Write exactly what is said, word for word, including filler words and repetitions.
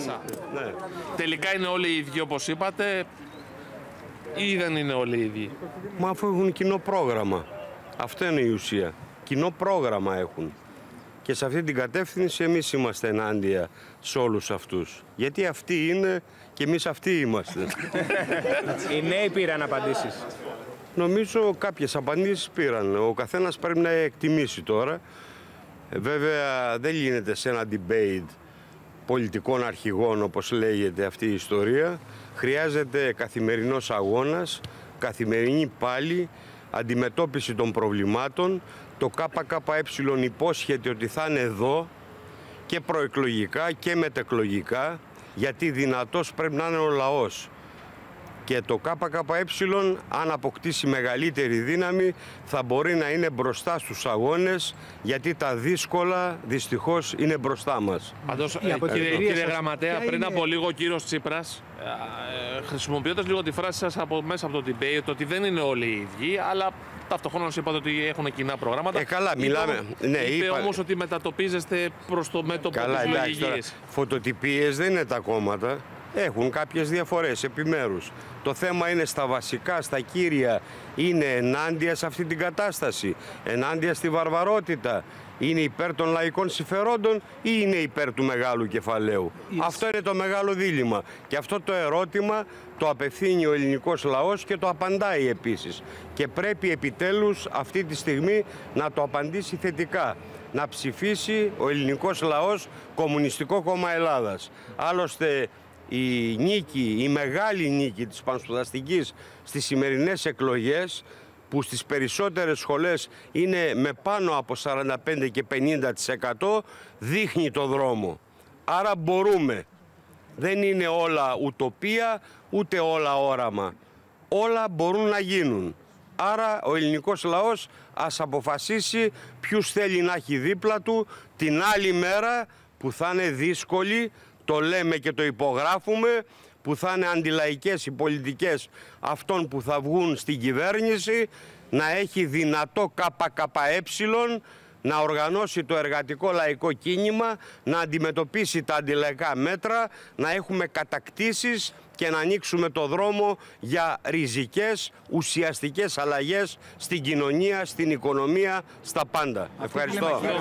Ναι. Τελικά είναι όλοι οι ίδιοι όπως είπατε ή δεν είναι όλοι οι ίδιοι? Μα αφού έχουν κοινό πρόγραμμα. Αυτό είναι η ουσία. Κοινό πρόγραμμα έχουν. Και σε αυτή την κατεύθυνση εμείς είμαστε ενάντια σε όλους αυτούς. Γιατί αυτοί είναι και εμείς αυτοί είμαστε. Οι νέοι πήραν απαντήσεις. Νομίζω κάποιες απαντήσεις πήραν. Ο καθένας πρέπει να εκτιμήσει τώρα. Βέβαια δεν γίνεται σε ένα debate πολιτικών αρχηγών όπως λέγεται αυτή η ιστορία. Χρειάζεται καθημερινός αγώνας, καθημερινή πάλι, αντιμετώπιση των προβλημάτων. Το ΚΚΕ υπόσχεται ότι θα είναι εδώ και προεκλογικά και μετεκλογικά, γιατί δυνατός πρέπει να είναι ο λαός. Και το ΚΚΕ, αν αποκτήσει μεγαλύτερη δύναμη, θα μπορεί να είναι μπροστά στους αγώνες, γιατί τα δύσκολα δυστυχώς είναι μπροστά μας. Πάντως, ε, κύριε, κύριε Γραμματέα, πριν είναι... από λίγο ο κύριος Τσίπρας, ε, ε, χρησιμοποιώντας λίγο τη φράση σας από, μέσα από το debate, ότι δεν είναι όλοι οι ίδιοι, αλλά ταυτόχρονα είπατε ότι έχουν κοινά προγράμματα. Ε, καλά, μιλάμε. Είπε, ναι, είπε είπα... όμως ότι μετατοπίζεστε προς το μέτωπο της λογικής. Φωτοτυπίες δεν είναι τα κόμματα. Έχουν κάποιες διαφορές επιμέρους. Το θέμα είναι στα βασικά, στα κύρια, είναι ενάντια σε αυτή την κατάσταση, ενάντια στη βαρβαρότητα, είναι υπέρ των λαϊκών συμφερόντων ή είναι υπέρ του μεγάλου κεφαλαίου. Yes. Αυτό είναι το μεγάλο δίλημμα και αυτό το ερώτημα το απευθύνει ο ελληνικός λαός και το απαντάει επίσης. Και πρέπει επιτέλους αυτή τη στιγμή να το απαντήσει θετικά. Να ψηφίσει ο ελληνικός λαός Κομμουνιστικό Κόμμα Ελλάδας. Άλλωστε, η νίκη, η μεγάλη νίκη της πανσπουδαστικής στις σημερινές εκλογές, που στις περισσότερες σχολές είναι με πάνω από σαράντα πέντε και πενήντα τοις εκατό, δείχνει το δρόμο. Άρα μπορούμε. Δεν είναι όλα ουτοπία, ούτε όλα όραμα. Όλα μπορούν να γίνουν. Άρα ο ελληνικός λαός ας αποφασίσει ποιους θέλει να έχει δίπλα του την άλλη μέρα που θα είναι δύσκολη. Το λέμε και το υπογράφουμε, που θα είναι αντιλαϊκές οι πολιτικές αυτών που θα βγουν στην κυβέρνηση, να έχει δυνατό ΚΚΕ, να οργανώσει το εργατικό λαϊκό κίνημα, να αντιμετωπίσει τα αντιλαϊκά μέτρα, να έχουμε κατακτήσεις και να ανοίξουμε το δρόμο για ριζικές, ουσιαστικές αλλαγές στην κοινωνία, στην οικονομία, στα πάντα. Ευχαριστώ.